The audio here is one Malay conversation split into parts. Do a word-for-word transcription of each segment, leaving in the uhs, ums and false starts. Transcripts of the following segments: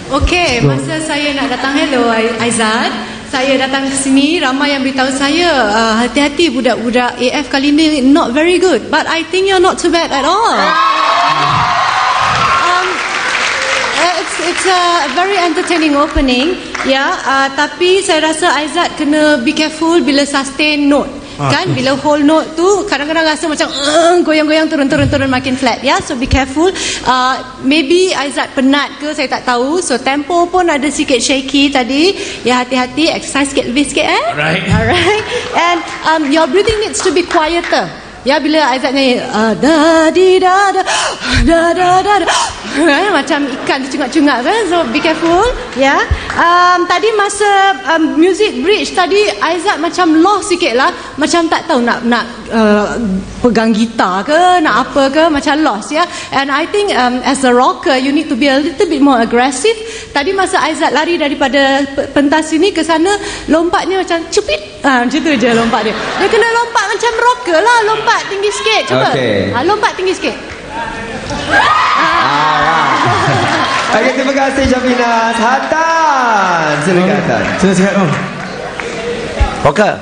Okey, masa saya nak datang, hello Aizat, saya datang ke sini, ramai yang beritahu saya, uh, hati-hati budak-budak A F kali ni not very good, but I think you're not too bad at all. um, it's it's a very entertaining opening, ya. Yeah, uh, tapi saya rasa Aizat kena be careful bila sustain note. Kan bila whole note tu kadang-kadang rasa macam uh, goyang-goyang turun-turun-turun makin flat, ya. Yeah? So be careful. uh, Maybe Aizat penat ke, saya tak tahu. So tempo pun ada sikit shaky tadi. Ya, hati-hati, exercise sikit lebih sikit, eh. Alright. Alright. And um, your breathing needs to be quieter. Ya, bila Aizat nyanyi uh, da di da da da da da, da. Eh, macam ikan tercungak-cungak kan. So be careful, ya. Um, tadi masa um, music bridge tadi Aizat macam lost sikit lah, macam tak tahu nak nak uh, pegang gitar ke nak apa ke, macam lost, ya. And I think um, as a rocker you need to be a little bit more aggressive. Tadi masa Aizat lari daripada pentas sini ke sana, lompatnya macam cupit, ah, macam tu je lompat dia. Dia kena lompat macam rocker lah, lompat tinggi sikit, cuba. Okay. Ah, lompat tinggi sikit. Ah. Okey, terima kasih Syafina. Hatan, silakan Hatan. Sila sihat om. Rocker.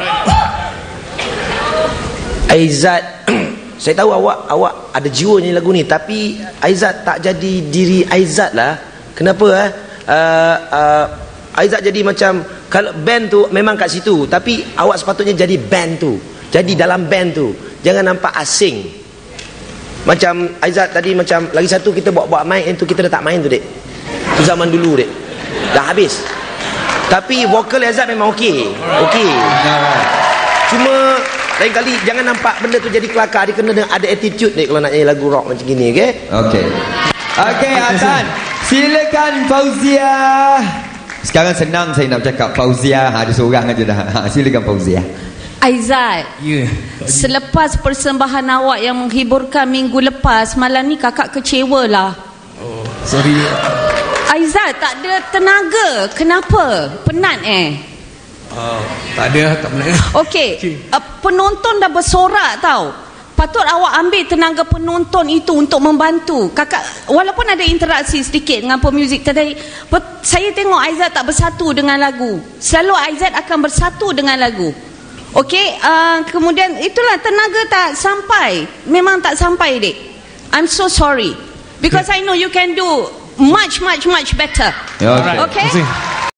Aizat, saya tahu awak awak ada jiwa nyanyi lagu ni, tapi Aizat tak jadi diri Aizat lah. Kenapa eh? Uh, uh, Aizat jadi macam, kalau band tu memang kat situ, tapi awak sepatutnya jadi band tu. Jadi dalam band tu, jangan nampak asing. Macam Aizat tadi, macam lagi satu kita bawa-bawa mic itu kita dah tak main tu, dek. Tu zaman dulu, dek. Dah habis. Tapi vokal Aizat memang okey. Okey. Cuma lain kali jangan nampak benda tu jadi kelakar. Dia kena ada attitude, dek, kalau nak nyanyi lagu rock macam gini, okey? Okey. Okey, Hatan. Silakan Fauzia. Sekarang senang saya nak bercakap Fauzia, ha, ada seorang aja dah. Ha, silakan Fauzia. Aizat, yeah. Selepas persembahan awak yang menghiburkan minggu lepas, malam ni kakak kecewa lah. Oh, sorry. Aizat tak ada tenaga. Kenapa? Penat eh? Oh, tak ada, tak penat. Okey, okay. uh, penonton dah bersorak tau. Patut awak ambil tenaga penonton itu untuk membantu. Kakak, walaupun ada interaksi sedikit dengan pemuzik tadi, saya tengok Aizat tak bersatu dengan lagu. Selalu Aizat akan bersatu dengan lagu. Okey, uh, kemudian itulah tenaga tak sampai. Memang tak sampai, dek. I'm so sorry. Because I know you can do much, much, much better. Okay. Okay?